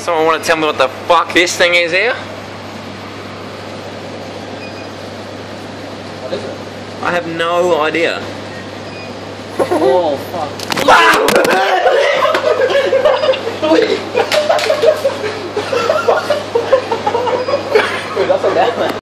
Someone want to tell me what the fuck this thing is here? What is it? I have no idea. Oh fuck.